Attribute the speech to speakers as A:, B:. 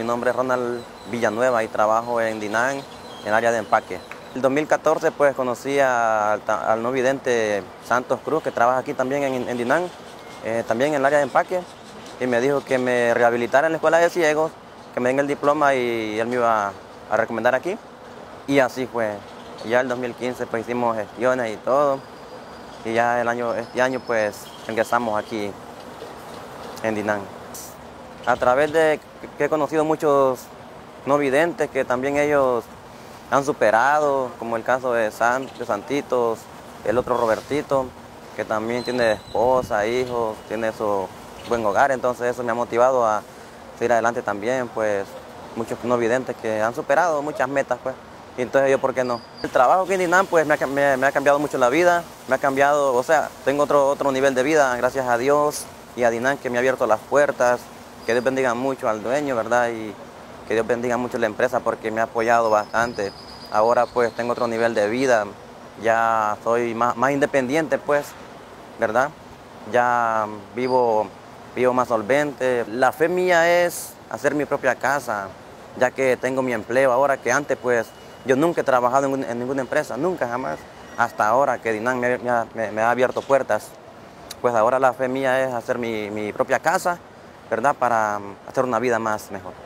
A: nombre es Ronald Villanueva y trabajo en Dinán, en el área de empaque. En el 2014 pues conocí al no vidente Santos Cruz, que trabaja aquí también en Dinán, también en el área de empaque, y me dijo que me rehabilitara en la escuela de ciegos, que me den el diploma y él me iba a recomendar aquí. Y así fue. Ya el 2015 pues hicimos gestiones y todo, y ya este año pues ingresamos aquí en Dinán. A través de que he conocido muchos no videntes que también ellos han superado, como el caso de Santitos, el otro Robertito, que también tiene esposa, hijos, tiene su buen hogar, entonces eso me ha motivado a seguir adelante también, pues muchos no videntes que han superado muchas metas, pues, y entonces yo, ¿por qué no? El trabajo aquí en Dinán, pues me ha cambiado mucho la vida, me ha cambiado, o sea, tengo otro nivel de vida, gracias a Dios y a Dinán, que me ha abierto las puertas. Que Dios bendiga mucho al dueño, ¿verdad? Y que Dios bendiga mucho la empresa porque me ha apoyado bastante. Ahora pues tengo otro nivel de vida, ya soy más independiente, pues, ¿verdad? Ya vivo más solvente. La fe mía es hacer mi propia casa, ya que tengo mi empleo ahora, que antes pues yo nunca he trabajado en ninguna empresa, nunca, jamás. Hasta ahora que Dinán me ha abierto puertas, pues ahora la fe mía es hacer mi propia casa, ¿verdad? Para hacer una vida más mejor.